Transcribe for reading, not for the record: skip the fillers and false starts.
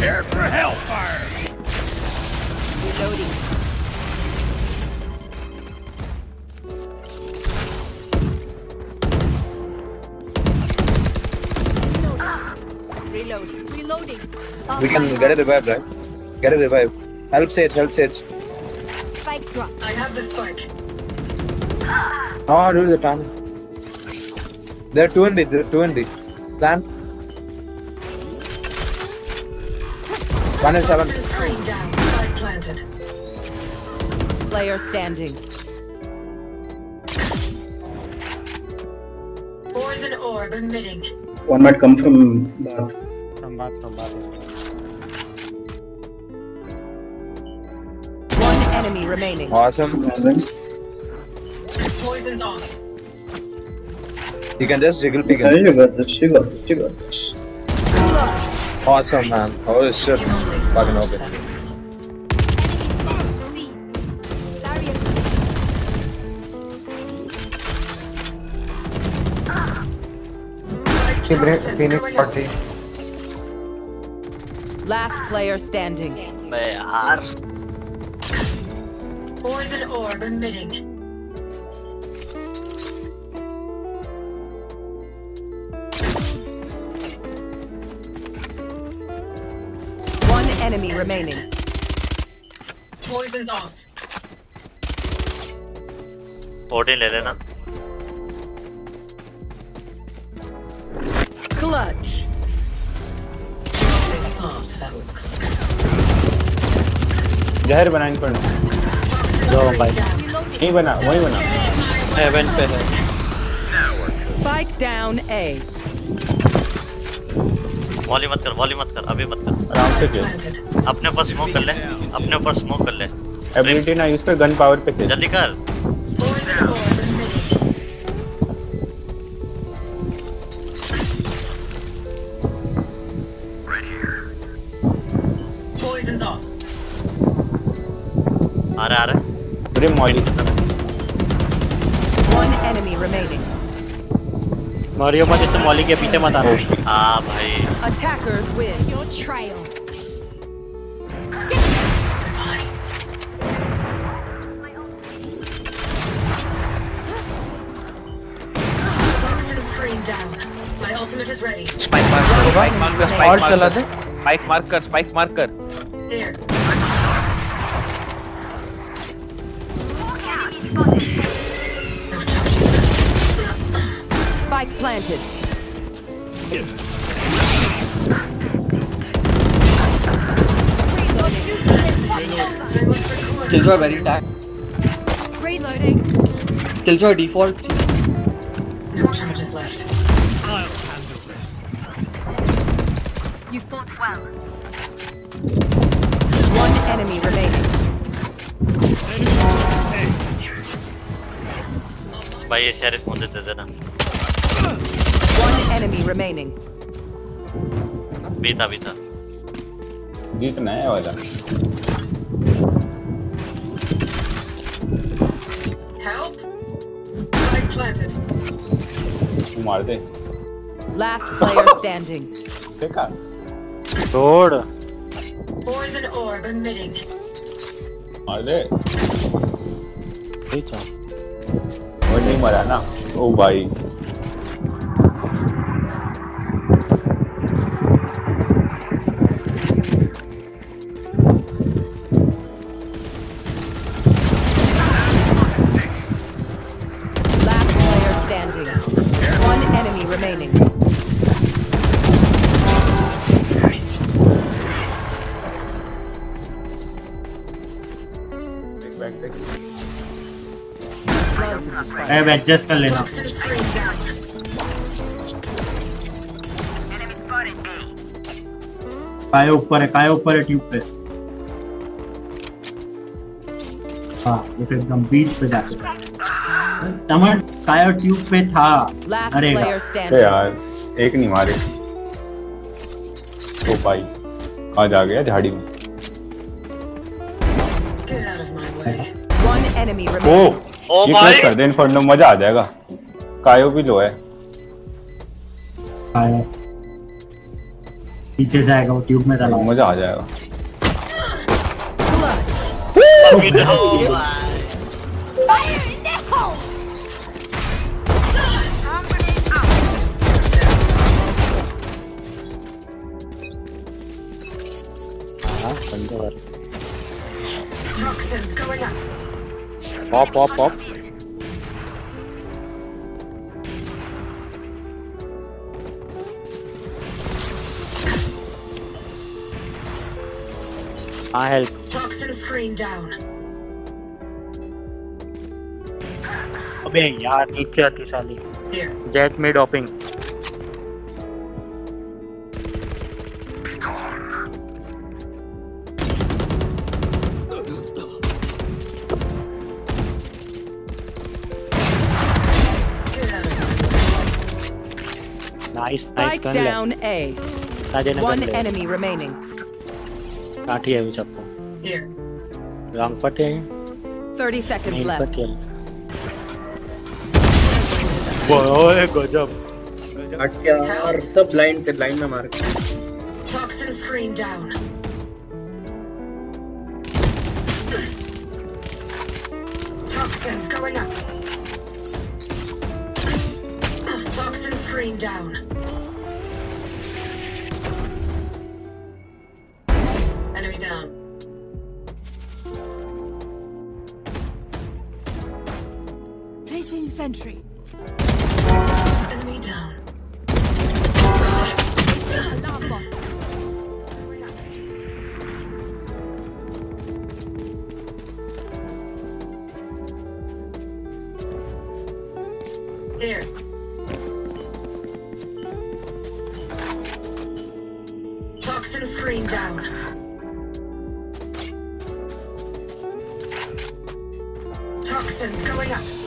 Prepare for hellfire. Reloading. Reloading. We can get a revive, right? Get a revive. Help Sage, help Sage. Spike drop. I have the spike. Oh, dude, the time. They're 2 they're 2 Plan. 1 and 7. Screen down. Spike planted. Player standing. Poison orb emitting. One might come from bath. From bath. One enemy remaining. Awesome. Amazing. Poison's off. You can just jiggle pick Yeah, it. you got this. You got this. You got this. Awesome, man. Oh shit. Fucking okay. Phoenix party. Last player standing. यार Poison orb emitting. One enemy remaining. Poison's off. 14 ले लेना Clutch. जहर बना inferno दो भाई नहीं बना वही बना हेवन पे है Spike down A. वॉली मत कर अभी मत कर आराम से खेल अपने ऊपर स्मोक कर ले एबिलिटी ना यूज कर गन पावर पे खेल जल्दी कर Poison orb emitting. Poison's off. आ रहा अरे मॉली One enemy remaining. मारियो मत इस मॉली के पीछे मत आना हाँ भाई Attackers win. Your trail. Toxin screen down. My ultimate is ready. Spike mark कर There. Spike planted. Skills are very tight. Reloading. Skills are default. No charges left. I'll handle this. You fought well. One enemy remaining. भाई ये sheriff मुझे दे देना One enemy remaining. बीता जीतना है वाला Help. Spike planted. तू मार दे Last player standing. देखा छोड़ Poison orb emitting. मार दे वो नहीं मरा ना ओ भाई Last player standing. One enemy remaining. Adjust कर लेना Toxin screen down. काय ऊपर है ट्यूब पे हाँ वो तो एकदम बीच पे जाके टमाटर काय ट्यूब पे था Last अरे player standing. यार एक नहीं मारे तो भाई आज आ गया झाड़ी में Get out of my way. One enemy O remaining. ओ ये भाई क्लोज कर दे इन्फर्नो मजा आ जाएगा कायो भी लो है पीछे से आएगा वो ट्यूब में डाला मजा आ जाएगा। Toxins going up. पॉप हाँ हेल्प। Toxin screen down. अबे यार नीचे आती साली। Here. जेट में डॉपिंग। नाइस Spike कर ले। down A. साजे ने कर One ले। enemy remaining. काठी है भी चप्पो। Here. रंग पटे हैं। 30 seconds नहीं left. पटे हैं। ओए गजब। हट यार सब लाइन में मार के। Toxin screen down. Toxins going up. Toxin screen down. Enemy down. Placing sentry. Enemy down. Here. Toxin screen down. Toxins going up.